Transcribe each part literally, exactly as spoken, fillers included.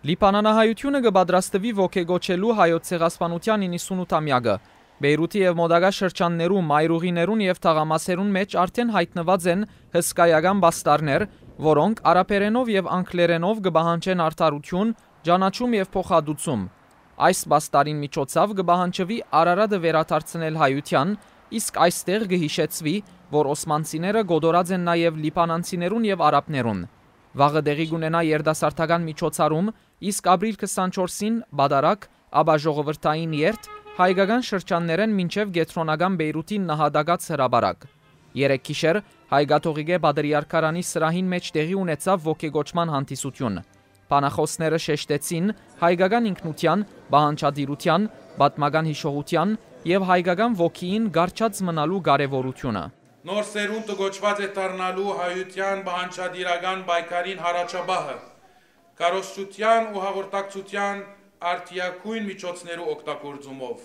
Լիբանանահայությունը կպատրաստվի ոգեգոչելու հայոց ցեղասպանության իննսունութամյակը։ Բեյրութի եւ Մոդագա շրջաններու մայրուղիներուն եւ թաղամասերուն մեջ արդեն հայտնված են հսկայական բաստարներ, որոնք արաբերենով եւ անգլերենով կբահանջեն արդարություն, ճանաչում եւ փոխհատուցում։ Այս բաստարին միջոցով կբահանջվի Արարատը վերադարձնել հայության, իսկ այստեղ կհիշեցվի, որ օսմանցիները գոդորած են նաեւ լիբանանցիներուն եւ արաբներուն։ Վաղը դեղի կունենա երդասարտական միջոցառում, իսկ ապրիլ քսանչորսին բադարակ, ապա ժողովրդային երթ հայկական շրջաններեն մինչև գետրոնական Բեյրութի նահատակած հրաբարակ։ Երեք գիշեր հայկաթողիկե բադրիարքարանի սրահին մեջ տեղի ունեցավ ոգեգոճման հանդիսություն։ Բանախոսները շեշտեցին հայկական ինքնության, բանջարդիրության, պատմական հիշողության եւ հայկական ոգիին գարչած մնալու կարեւորությունը։ Նոր սերունդը գոչված է դառնալու հայության բանջարդիրական պայքարին հարաճաբահը, կարողության ու հաղորդակցության արդիակույն միջոցներու օգտագործումով։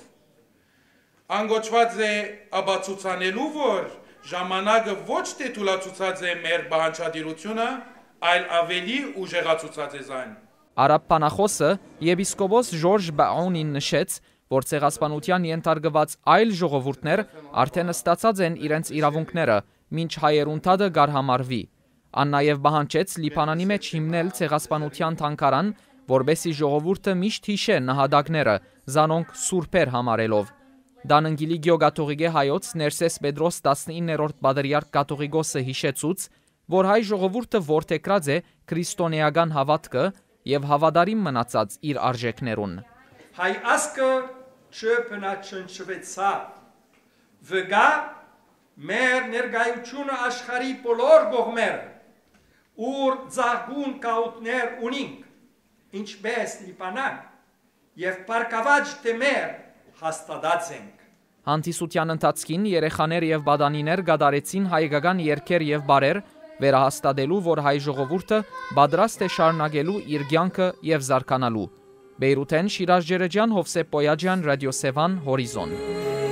Անգոչված է ապացուցանելու, որ ժամանակը ոչ թե թուլացուցած է մեր բանջարդիրությունը, այլ ավելի ուժեղացուցած է զայն։ Արաբ բանախոսը եպիսկոպոս Ժորժ Բաունին նշեց, որ ցեղասպանության ենթարկված այլ ժողովուրդներ արդեն ստացած են իրենց իրավունքները, մինչ հայերունթադը գարհամարվի։ Ան նաև բանջեց Լիբանանի մեջ հիմնել ցեղասպանության թանգարան, որբեսի ժողովուրդը միշտ հիշե նահատակները, զանոնք սուրբեր համարելով։ Դանընգիլի գյոգաթողիկե հայոց Ներսես Պետրոս տասնիններորդ բադրիարք կաթողիկոսը հիշեցուց, որ հայ ժողովուրդը որդեգրած է քրիստոնեական հավատքը եւ հավատարիմ մնացած իր արժեքներուն։ Հայ ասկը չփնաչնչվեցավ, վգա մեր ներկայությունը աշխարհի բոլոր կողմեր, ուր ծաղկուն կաուտներ ունինք, ինչպես Լիբանան, եւ բարգավաճ դեմեր հաստատած ենք։ Հանդիսության ընթացքին երեխաներ եւ բադանիներ գդարեցին հայկական երգեր եւ բարեր, վերահաստատելու, որ հայ ժողովուրդը պատրաստ է շարունակելու իր կյանքը եւ զարգանալու։ Բեյրութեն Շիրազ Ջերեջյան, Հովսեփ Պոյաջյան, Ռադիո Սևան, Հորիզոն։